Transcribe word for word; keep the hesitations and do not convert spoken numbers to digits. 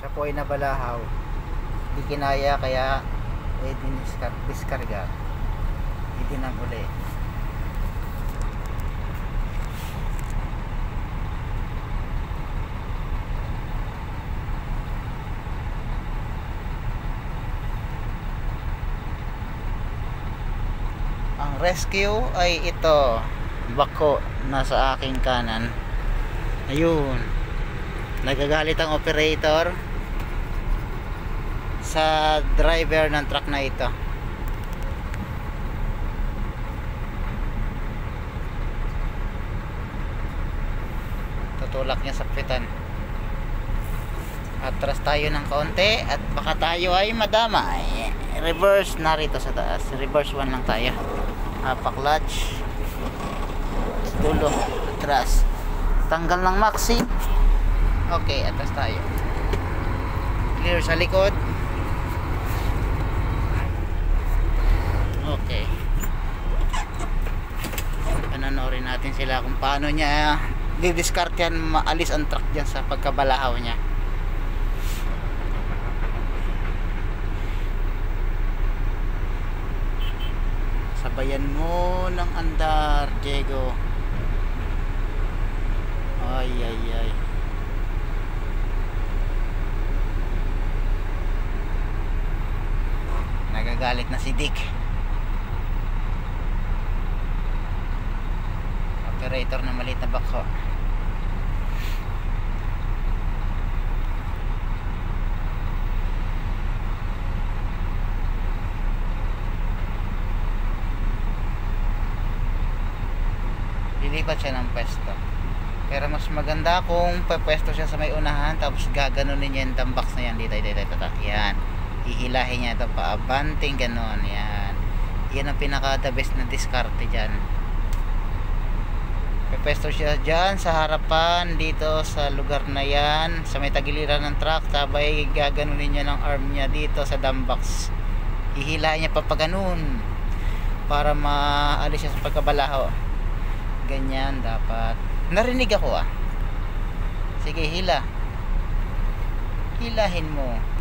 siya po ay nabalahaw, di kinaya, kaya eh diniskar diskarga, itinang uli. Ang rescue ay ito, bako nasa aking kanan. Ayun, nagagalit ang operator sa driver ng truck na ito. Tutulak niya sa pitan. Atras tayo ng kaunti at baka tayo ay madamay. Reverse narito sa taas, reverse one lang tayo. Hapa clutch, dulo, atras, tanggal ng maxi. Okay, atras tayo. Clear sa likod. Okay, panonoorin natin sila kung paano niya didiscard yan, maalis ang truck dyan sa pagkabalahaw niya. Sabayan mo ng andar, Diego. Ay ay ay. Nagagalit na si Dick, operator ng maliit na bako. Lilipat siya ng pwesto, pero mas maganda kung pwesto siya sa may unahan, tapos gaganunin niya yung tambaks na yan, dito dito dito, yan, ihilahin niya ito paabanting ganon. Yan, yan ang pinaka the best na diskarte dyan. Pwesto siya dyan sa harapan, dito sa lugar na yan, sa may tagiliran ng truck, sabay gaganunin niya ng arm niya dito sa dumbox, ihilahin niya papaganon para maalis siya sa pagkabalaho. Ganyan dapat. Narinig ako ah. Sige, hila. Hilahin mo.